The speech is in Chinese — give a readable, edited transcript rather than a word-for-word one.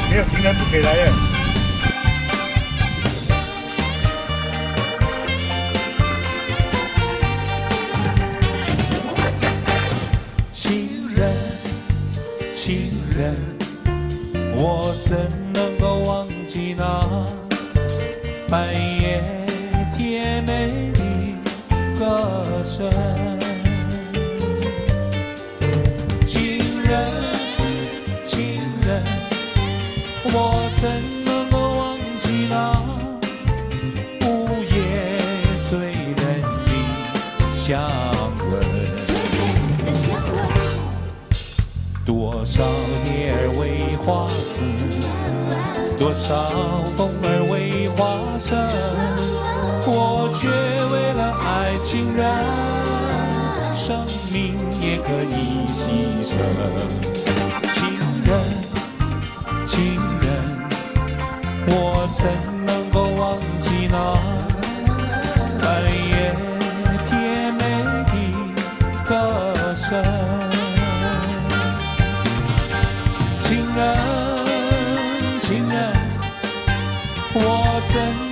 没有情人不可以来的。 情人，情人，我怎能够忘记那半夜甜美的歌声？情人，情人，我怎能够忘记那午夜醉人的香吻？多少蝶儿为花死，多少风儿为花生，我却为了爱情人，生命也可以牺牲。情人，情人，我怎能够忘记那半夜甜美的歌声？情人，情人，我怎